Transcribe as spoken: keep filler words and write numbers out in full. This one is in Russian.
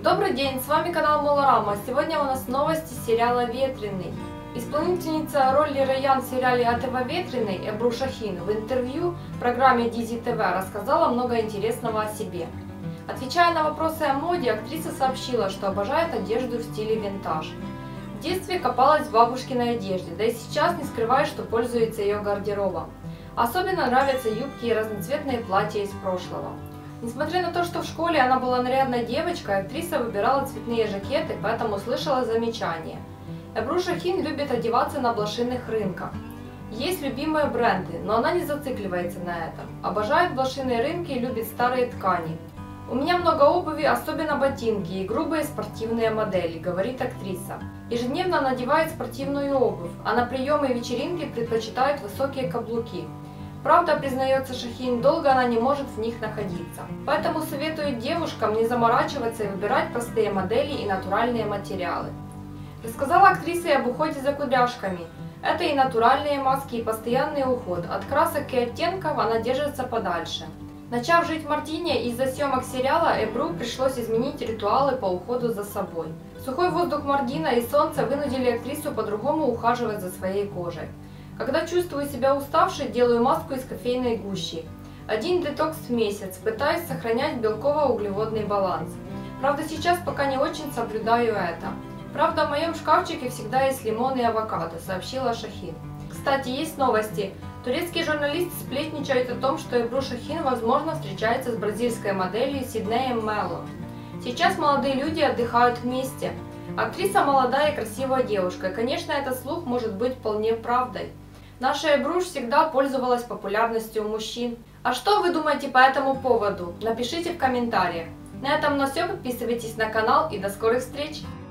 Добрый день, с вами канал Молорама. Сегодня у нас новости сериала «Ветреный». Исполнительница роли Раян в сериале АТВ «Ветреный» Эбру Шахин в интервью в программе Дизи ТВ рассказала много интересного о себе. Отвечая на вопросы о моде, актриса сообщила, что обожает одежду в стиле винтаж. В детстве копалась в бабушкиной одежде, да и сейчас не скрывает, что пользуется ее гардеробом. Особенно нравятся юбки и разноцветные платья из прошлого. Несмотря на то, что в школе она была нарядной девочкой, актриса выбирала цветные жакеты, поэтому слышала замечания. Эбру Шахин любит одеваться на блошиных рынках. Есть любимые бренды, но она не зацикливается на этом. Обожает блошиные рынки и любит старые ткани. «У меня много обуви, особенно ботинки и грубые спортивные модели», — говорит актриса. Ежедневно надевает спортивную обувь, а на приемы и вечеринки предпочитает высокие каблуки. Правда, признается Шахин, долго она не может в них находиться. Поэтому советует девушкам не заморачиваться и выбирать простые модели и натуральные материалы. Рассказала актриса и об уходе за кудряшками. Это и натуральные маски, и постоянный уход. От красок и оттенков она держится подальше. Начав жить в Мартине, из-за съемок сериала Эбру пришлось изменить ритуалы по уходу за собой. Сухой воздух Мартина и солнце вынудили актрису по-другому ухаживать за своей кожей. Когда чувствую себя уставшей, делаю маску из кофейной гущи. Один детокс в месяц, пытаюсь сохранять белково-углеводный баланс. Правда, сейчас пока не очень соблюдаю это. Правда, в моем шкафчике всегда есть лимон и авокадо, сообщила Шахин. Кстати, есть новости. Турецкий журналист сплетничает о том, что Эбру Шахин, возможно, встречается с бразильской моделью Сиднеем Мелло. Сейчас молодые люди отдыхают вместе. Актриса молодая и красивая девушка, и, конечно, этот слух может быть вполне правдой. Наша Эбру всегда пользовалась популярностью у мужчин. А что вы думаете по этому поводу? Напишите в комментариях. На этом у нас все. Подписывайтесь на канал и до скорых встреч!